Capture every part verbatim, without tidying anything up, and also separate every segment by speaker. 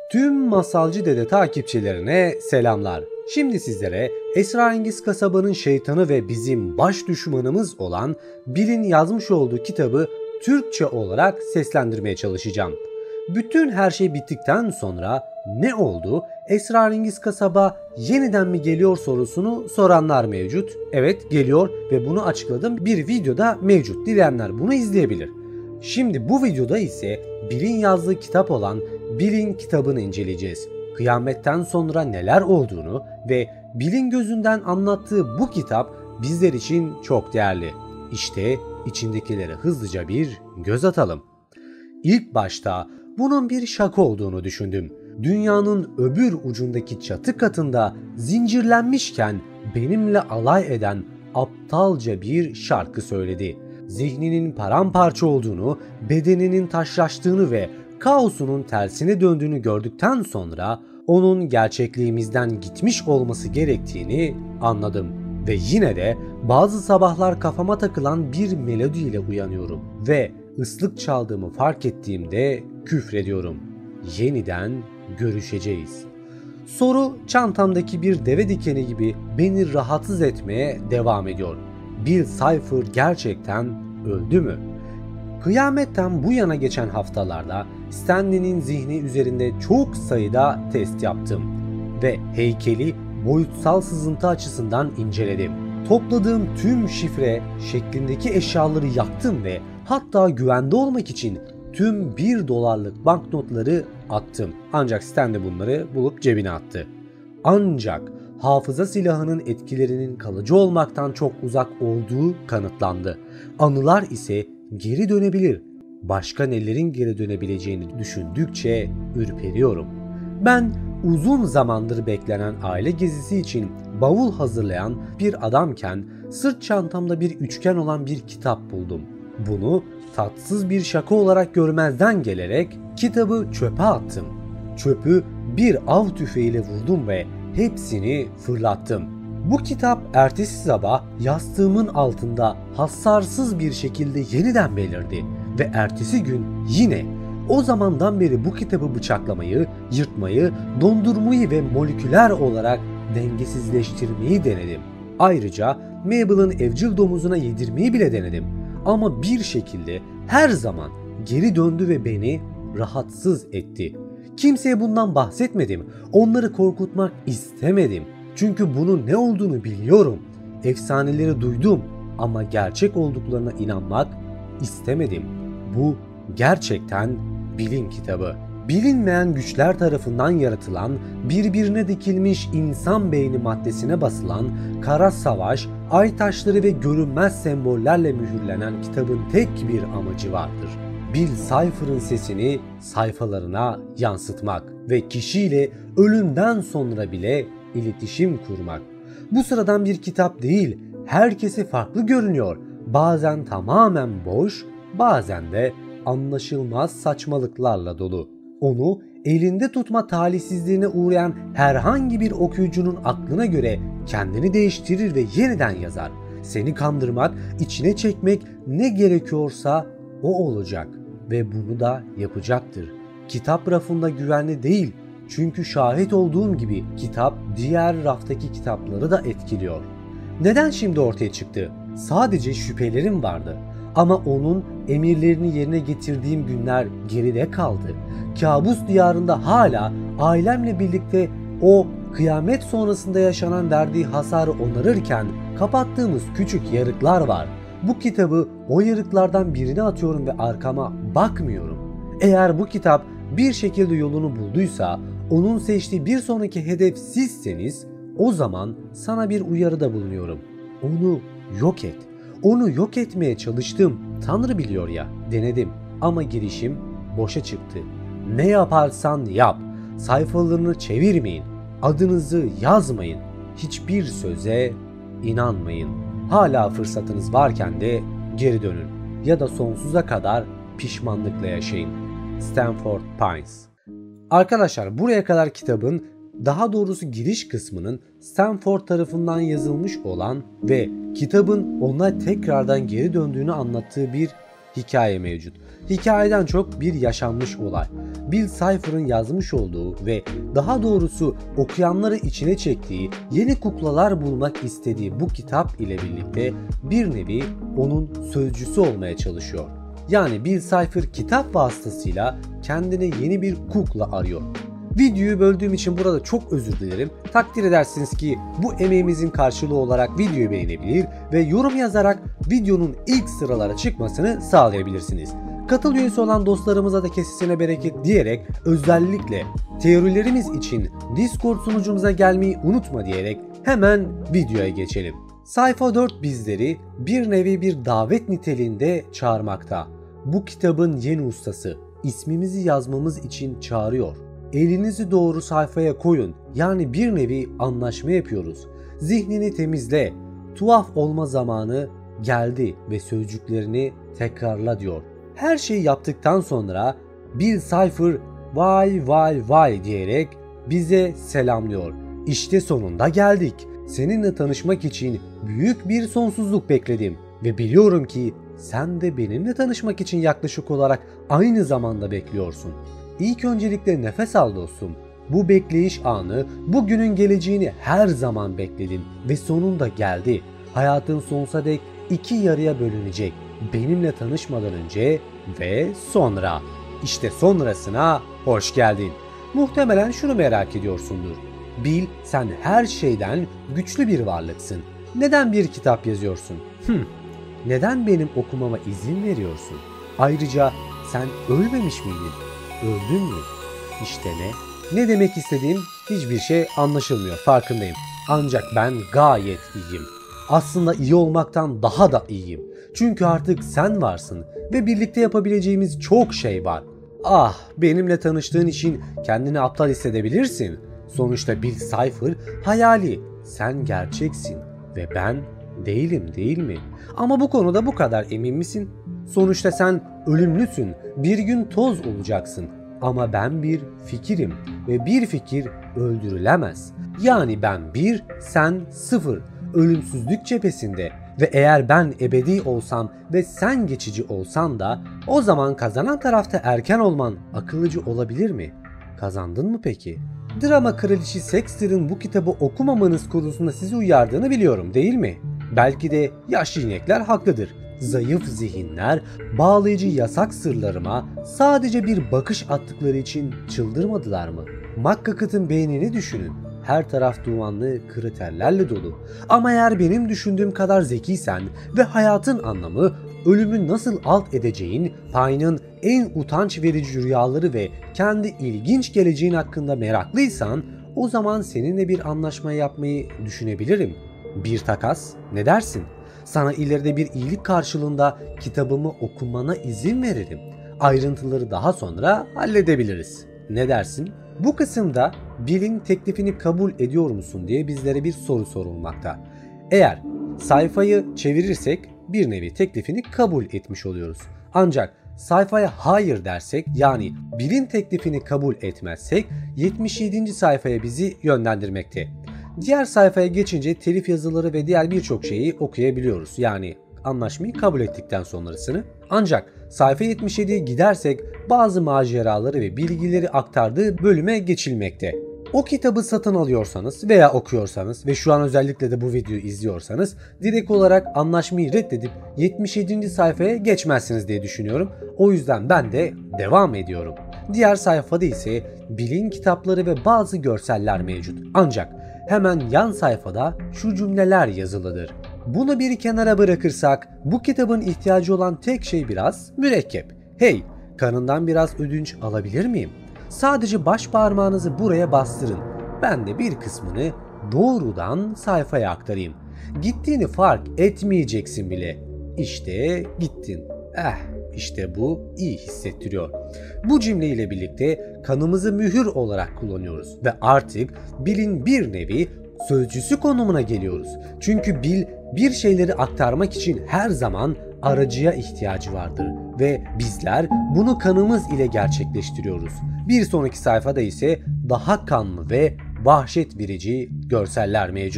Speaker 1: Tüm Masalcı Dede takipçilerine selamlar. Şimdi sizlere Esrarengiz Kasabanın şeytanı ve bizim baş düşmanımız olan Bill'in yazmış olduğu kitabı Türkçe olarak seslendirmeye çalışacağım. Bütün her şey bittikten sonra ne oldu? Esrarengiz Kasaba yeniden mi geliyor sorusunu soranlar mevcut. Evet, geliyor ve bunu açıkladım. Bir videoda mevcut. Dileyenler bunu izleyebilir. Şimdi bu videoda ise Bill'in yazdığı kitap olan Bill'in kitabını inceleyeceğiz. Kıyametten sonra neler olduğunu ve Bill'in gözünden anlattığı bu kitap bizler için çok değerli. İşte içindekilere hızlıca bir göz atalım. İlk başta bunun bir şaka olduğunu düşündüm. Dünyanın öbür ucundaki çatı katında zincirlenmişken benimle alay eden aptalca bir şarkı söyledi. Zihninin paramparça olduğunu, bedeninin taşlaştığını ve kaosunun tersine döndüğünü gördükten sonra onun gerçekliğimizden gitmiş olması gerektiğini anladım. Ve yine de bazı sabahlar kafama takılan bir melodiyle uyanıyorum ve ıslık çaldığımı fark ettiğimde küfrediyorum. Yeniden görüşeceğiz. Soru çantamdaki bir deve dikeni gibi beni rahatsız etmeye devam ediyor. Bill Cipher gerçekten öldü mü? Kıyametten bu yana geçen haftalarda Stanley'nin zihni üzerinde çok sayıda test yaptım ve heykeli boyutsal sızıntı açısından inceledim. Topladığım tüm şifre şeklindeki eşyaları yaktım ve hatta güvende olmak için tüm bir dolarlık banknotları attım. Ancak Stanley bunları bulup cebine attı. Ancak hafıza silahının etkilerinin kalıcı olmaktan çok uzak olduğu kanıtlandı. Anılar ise geri dönebilir. Başka nelerin geri dönebileceğini düşündükçe ürperiyorum. Ben uzun zamandır beklenen aile gezisi için bavul hazırlayan bir adamken sırt çantamda bir üçgen olan bir kitap buldum. Bunu tatsız bir şaka olarak görmezden gelerek kitabı çöpe attım. Çöpü bir av tüfeğiyle vurdum ve hepsini fırlattım. Bu kitap ertesi sabah yastığımın altında hassarsız bir şekilde yeniden belirdi ve ertesi gün yine. O zamandan beri bu kitabı bıçaklamayı, yırtmayı, dondurmayı ve moleküler olarak dengesizleştirmeyi denedim. Ayrıca Mabel'ın evcil domuzuna yedirmeyi bile denedim. Ama bir şekilde her zaman geri döndü ve beni rahatsız etti. Kimseye bundan bahsetmedim. Onları korkutmak istemedim. Çünkü bunun ne olduğunu biliyorum. Efsaneleri duydum ama gerçek olduklarına inanmak istemedim. Bu gerçekten Bill'in kitabı. Bilinmeyen güçler tarafından yaratılan, birbirine dikilmiş insan beyni maddesine basılan, kara savaş, ay taşları ve görünmez sembollerle mühürlenen kitabın tek bir amacı vardır. Bill Cipher'ın sesini sayfalarına yansıtmak ve kişiyle ölümden sonra bile iletişim kurmak. Bu sıradan bir kitap değil, herkese farklı görünüyor. Bazen tamamen boş, bazen de anlaşılmaz saçmalıklarla dolu. Onu elinde tutma talihsizliğine uğrayan herhangi bir okuyucunun aklına göre kendini değiştirir ve yeniden yazar. Seni kandırmak, içine çekmek ne gerekiyorsa o olacak ve bunu da yapacaktır. Kitap rafında güvenli değil, çünkü şahit olduğum gibi kitap diğer raftaki kitapları da etkiliyor. Neden şimdi ortaya çıktı? Sadece şüphelerim vardı. Ama onun emirlerini yerine getirdiğim günler geride kaldı. Kabus diyarında hala ailemle birlikte o kıyamet sonrasında yaşanan verdiği hasarı onarırken kapattığımız küçük yarıklar var. Bu kitabı o yarıklardan birine atıyorum ve arkama bakmıyorum. Eğer bu kitap bir şekilde yolunu bulduysa, onun seçtiği bir sonraki hedef sizseniz, o zaman sana bir uyarıda bulunuyorum. Onu yok et. Onu yok etmeye çalıştım. Tanrı biliyor ya, denedim ama girişim boşa çıktı. Ne yaparsan yap. Sayfalarını çevirmeyin. Adınızı yazmayın. Hiçbir söze inanmayın. Hala fırsatınız varken de geri dönün. Ya da sonsuza kadar pişmanlıkla yaşayın. Stanford Pines. Arkadaşlar, buraya kadar kitabın, daha doğrusu giriş kısmının Stanford tarafından yazılmış olan ve kitabın ona tekrardan geri döndüğünü anlattığı bir hikaye mevcut. Hikayeden çok bir yaşanmış olay. Bill Cipher'ın yazmış olduğu ve daha doğrusu okuyanları içine çektiği, yeni kuklalar bulmak istediği bu kitap ile birlikte bir nevi onun sözcüsü olmaya çalışıyor. Yani Bill Cipher kitap vasıtasıyla kendine yeni bir kukla arıyor. Videoyu böldüğüm için burada çok özür dilerim. Takdir edersiniz ki bu emeğimizin karşılığı olarak videoyu beğenebilir ve yorum yazarak videonun ilk sıralara çıkmasını sağlayabilirsiniz. Katıl üyesi olan dostlarımıza da kesesine bereket diyerek özellikle teorilerimiz için Discord sunucumuza gelmeyi unutma diyerek hemen videoya geçelim. Sayfa dört bizleri bir nevi bir davet niteliğinde çağırmakta. Bu kitabın yeni ustası ismimizi yazmamız için çağırıyor. Elinizi doğru sayfaya koyun, yani bir nevi anlaşma yapıyoruz. Zihnini temizle, tuhaf olma zamanı geldi ve sözcüklerini tekrarla diyor. Her şeyi yaptıktan sonra Bill Cipher vay vay vay diyerek bize selamlıyor. İşte sonunda geldik. Seninle tanışmak için büyük bir sonsuzluk bekledim ve biliyorum ki sen de benimle tanışmak için yaklaşık olarak aynı zamanda bekliyorsun. İlk öncelikle nefes al dostum. Bu bekleyiş anı, bugünün geleceğini her zaman bekledin ve sonunda geldi. Hayatın sonsuza dek iki yarıya bölünecek. Benimle tanışmadan önce ve sonra. İşte sonrasına hoş geldin. Muhtemelen şunu merak ediyorsundur. Bil, sen her şeyden güçlü bir varlıksın. Neden bir kitap yazıyorsun? Hıh. Neden benim okumama izin veriyorsun? Ayrıca sen ölmemiş miydin? Öldün mü? İşte ne? Ne demek istediğim hiçbir şey anlaşılmıyor, farkındayım. Ancak ben gayet iyiyim. Aslında iyi olmaktan daha da iyiyim. Çünkü artık sen varsın ve birlikte yapabileceğimiz çok şey var. Ah, benimle tanıştığın için kendini aptal hissedebilirsin. Sonuçta Bill Cipher hayali, sen gerçeksin ve ben değilim, değil mi? Ama bu konuda bu kadar emin misin? Sonuçta sen ölümlüsün, bir gün toz olacaksın. Ama ben bir fikirim ve bir fikir öldürülemez. Yani ben bir, sen sıfır. Ölümsüzlük cephesinde ve eğer ben ebedi olsam ve sen geçici olsan da o zaman kazanan tarafta erken olman akıllıcı olabilir mi? Kazandın mı peki? Drama kraliçi Sexter'ın bu kitabı okumamanız konusunda sizi uyardığını biliyorum, değil mi? Belki de yaşlı inekler haklıdır. Zayıf zihinler bağlayıcı yasak sırlarıma sadece bir bakış attıkları için çıldırmadılar mı? McGuckett'ın beynini düşünün. Her taraf dumanlı kriterlerle dolu. Ama eğer benim düşündüğüm kadar zekiysen ve hayatın anlamı, ölümü nasıl alt edeceğin, Pine'ın en utanç verici rüyaları ve kendi ilginç geleceğin hakkında meraklıysan, o zaman seninle bir anlaşma yapmayı düşünebilirim. Bir takas, ne dersin? Sana ileride bir iyilik karşılığında kitabımı okumana izin veririm. Ayrıntıları daha sonra halledebiliriz. Ne dersin? Bu kısımda Bill'in teklifini kabul ediyor musun diye bizlere bir soru sorulmakta. Eğer sayfayı çevirirsek bir nevi teklifini kabul etmiş oluyoruz. Ancak sayfaya hayır dersek, yani Bill'in teklifini kabul etmezsek yetmiş yedinci sayfaya bizi yönlendirmekte. Diğer sayfaya geçince telif yazıları ve diğer birçok şeyi okuyabiliyoruz. Yani anlaşmayı kabul ettikten sonrasını. Ancak sayfa yetmiş yediye gidersek bazı maceraları ve bilgileri aktardığı bölüme geçilmekte. O kitabı satın alıyorsanız veya okuyorsanız ve şu an özellikle de bu videoyu izliyorsanız direkt olarak anlaşmayı reddedip yetmiş yedinci sayfaya geçmezsiniz diye düşünüyorum. O yüzden ben de devam ediyorum. Diğer sayfada ise Bill'in kitapları ve bazı görseller mevcut. Ancak hemen yan sayfada şu cümleler yazılıdır. Bunu bir kenara bırakırsak bu kitabın ihtiyacı olan tek şey biraz mürekkep. Hey, kanından biraz ödünç alabilir miyim? Sadece baş parmağınızı buraya bastırın. Ben de bir kısmını doğrudan sayfaya aktarayım. Gittiğini fark etmeyeceksin bile. İşte gittin. Eh, işte bu iyi hissettiriyor. Bu cümleyle birlikte kanımızı mühür olarak kullanıyoruz ve artık Bill'in bir nevi sözcüsü konumuna geliyoruz. Çünkü Bill bir şeyleri aktarmak için her zaman aracıya ihtiyacı vardır ve bizler bunu kanımız ile gerçekleştiriyoruz. Bir sonraki sayfada ise daha kanlı ve vahşet verici görseller mevcut.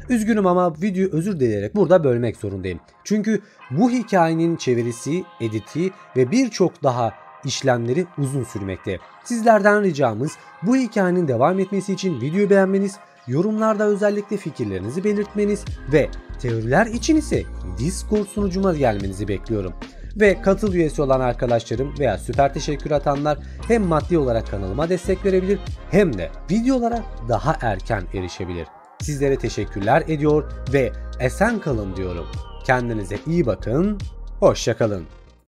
Speaker 1: Üzgünüm ama videoyu özür dileyerek burada bölmek zorundayım. Çünkü bu hikayenin çevirisi, editi ve birçok daha işlemleri uzun sürmekte. Sizlerden ricamız bu hikayenin devam etmesi için videoyu beğenmeniz, yorumlarda özellikle fikirlerinizi belirtmeniz ve teoriler için ise Discord sunucuma gelmenizi bekliyorum. Ve katıl üyesi olan arkadaşlarım veya süper teşekkür atanlar hem maddi olarak kanalıma destek verebilir hem de videolara daha erken erişebilir. Sizlere teşekkürler ediyor ve esen kalın diyorum. Kendinize iyi bakın, hoşça kalın.